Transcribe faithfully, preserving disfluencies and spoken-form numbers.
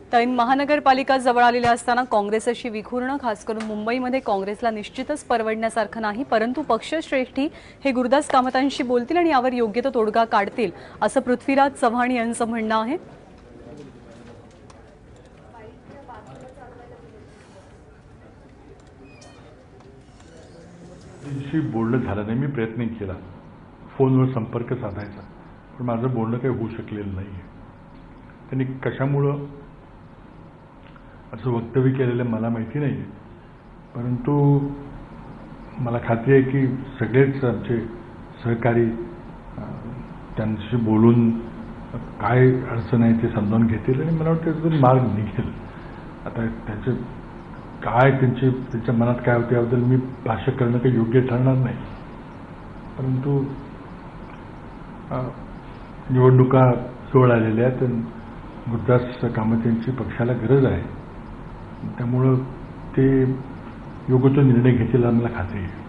ऐन महानगरपालिका जवळ आलेल्या असताना काँग्रेस अशी विखुरणं खास करून मुंबईमध्ये काँग्रेसला निश्चितच परवडण्यासारखं नाही, परंतु पक्षश्रेष्ठी हे गुरुदास कामतांशी बोलतील आणि यावर योग्य तो तोडगा काढतील असं पृथ्वीराज चव्हाण यांचं म्हणणं आहे। त्यांच्याशी बोलणं झालं नाही, मी प्रयत्न केला फोनवर संपर्क साधायचा, पण माझं बोलणं काही होऊ शकलेलं नाही आहे। त्यांनी कशामुळं असं वक्तव्य केलेलं मला माहिती नाही, परंतु मला खात्री आहे की सगळेच आमचे सहकारी त्यांच्याशी बोलून काय अडचण आहे ते समजावून घेतील आणि मला वाटतं त्यातून मार्ग निघेल। आता त्याचे काय त्यांचे त्यांच्या मनात काय होते याबद्दल मी भाष्य करणं काही योग्य ठरणार नाही, परंतु निवडणुका जवळ आलेल्या आहेत, गुरुदास कामतांची पक्षाला गरज आहे, त्यामुळं ते योग्य तो निर्णय घेतील मला खात्री आहे।